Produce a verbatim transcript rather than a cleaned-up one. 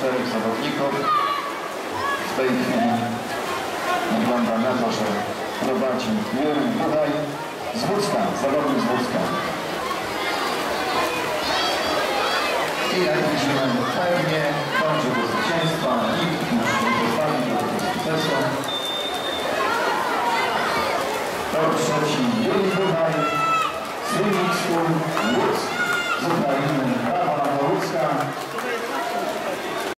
czterech zawodników. W tej chwili wygląda na to, że prowadzi Jurek Budaj z Łódzka, zawodnik z Łódzka. I jak widzimy, pewnie dąży do zwycięstwa.